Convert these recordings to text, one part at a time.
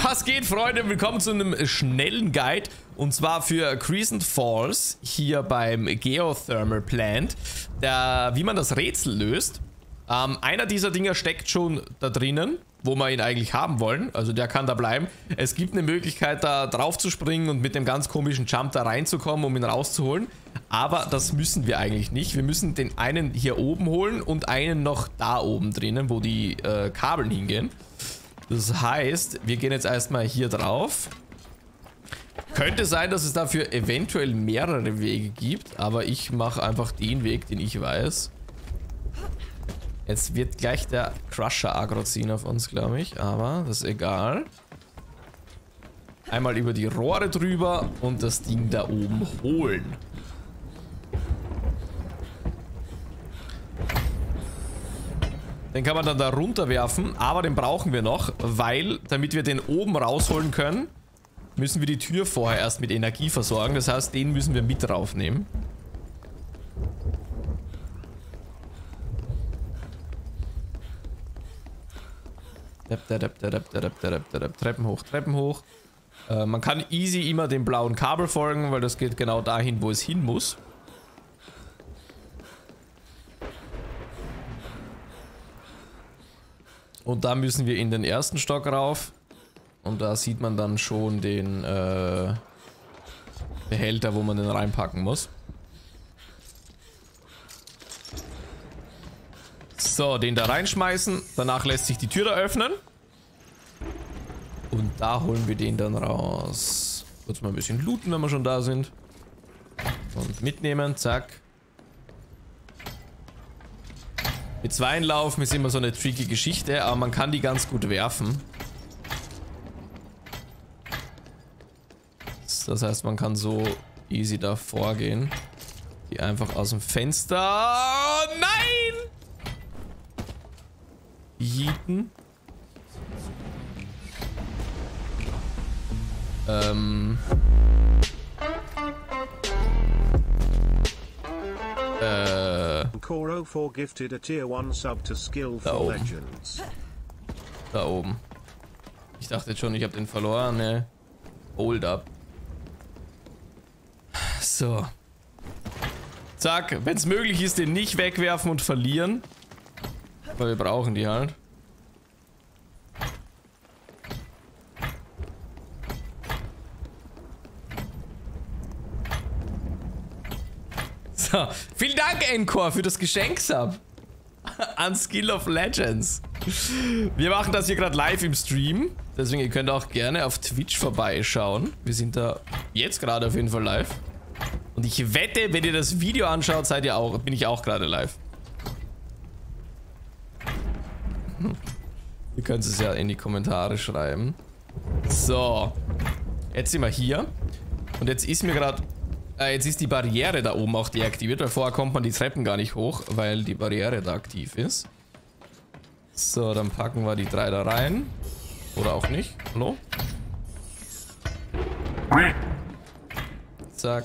Was geht, Freunde? Willkommen zu einem schnellen Guide. Und zwar für Crescent Falls hier beim Geothermal Plant. Wie man das Rätsel löst. Einer dieser Dinger steckt schon da drinnen, wo wir ihn eigentlich haben wollen. Also der kann da bleiben. Es gibt eine Möglichkeit, da drauf zu springen und mit dem ganz komischen Jump da reinzukommen, um ihn rauszuholen. Aber das müssen wir eigentlich nicht. Wir müssen den einen hier oben holen und einen noch da oben drinnen, wo die Kabeln hingehen. Das heißt, wir gehen jetzt erstmal hier drauf. Könnte sein, dass es dafür eventuell mehrere Wege gibt, aber ich mache einfach den Weg, den ich weiß. Jetzt wird gleich der Crusher aggro ziehen auf uns, glaube ich, aber das ist egal. Einmal über die Rohre drüber und das Ding da oben holen. Den kann man dann da runterwerfen, aber den brauchen wir noch, weil, damit wir den oben rausholen können, müssen wir die Tür vorher erst mit Energie versorgen. Das heißt, den müssen wir mit draufnehmen. Treppen hoch, Treppen hoch. Man kann easy immer dem blauen Kabel folgen, weil das geht genau dahin, wo es hin muss. Und da müssen wir in den ersten Stock rauf. Und da sieht man dann schon den Behälter, wo man den reinpacken muss. So, den da reinschmeißen. Danach lässt sich die Tür da öffnen. Und da holen wir den dann raus. Kurz mal ein bisschen looten, wenn wir schon da sind. Und mitnehmen, zack. Mit zwei laufen ist immer so eine tricky Geschichte, aber man kann die ganz gut werfen. Das heißt, man kann so easy da vorgehen. Die einfach aus dem Fenster... Oh, nein! Yeeten. Koro4 gifted a Tier 1 Sub to Skillful Legends. Da oben. Ich dachte jetzt schon, ich habe den verloren, ne? Hold up. So. Zack, wenn es möglich ist, den nicht wegwerfen und verlieren. Weil wir brauchen die halt. So, vielen Dank, Encore, für das Geschenk-Sub an Skill of Legends. Wir machen das hier gerade live im Stream. Deswegen, ihr könnt auch gerne auf Twitch vorbeischauen. Wir sind da jetzt gerade auf jeden Fall live. Und ich wette, wenn ihr das Video anschaut, bin ich auch gerade live. Ihr könnt es ja in die Kommentare schreiben. So. Jetzt sind wir hier. Und jetzt ist mir gerade... jetzt ist die Barriere da oben auch deaktiviert, weil vorher kommt man die Treppen gar nicht hoch, weil die Barriere da aktiv ist. So, dann packen wir die drei da rein. Oder auch nicht. Hallo? Zack.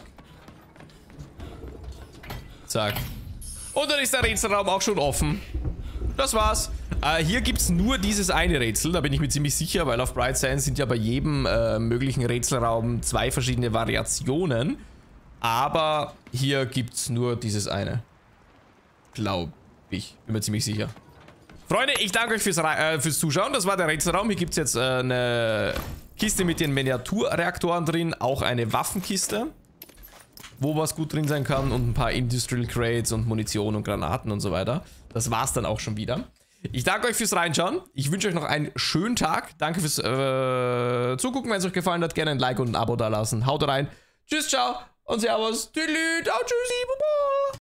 Zack. Und dann ist der Rätselraum auch schon offen. Das war's. Hier gibt es nur dieses eine Rätsel, da bin ich mir ziemlich sicher, weil auf Bright Sands sind ja bei jedem möglichen Rätselraum zwei verschiedene Variationen. Aber hier gibt es nur dieses eine. Glaube ich. Bin mir ziemlich sicher. Freunde, ich danke euch fürs Zuschauen. Das war der Rätselraum. Hier gibt es jetzt eine Kiste mit den Miniaturreaktoren drin. Auch eine Waffenkiste, wo was gut drin sein kann. Und ein paar Industrial Crates und Munition und Granaten und so weiter. Das war's dann auch schon wieder. Ich danke euch fürs Reinschauen. Ich wünsche euch noch einen schönen Tag. Danke fürs Zugucken. Wenn es euch gefallen hat, gerne ein Like und ein Abo da lassen. Haut rein. Tschüss, ciao und servus. Tschüssi, Baba.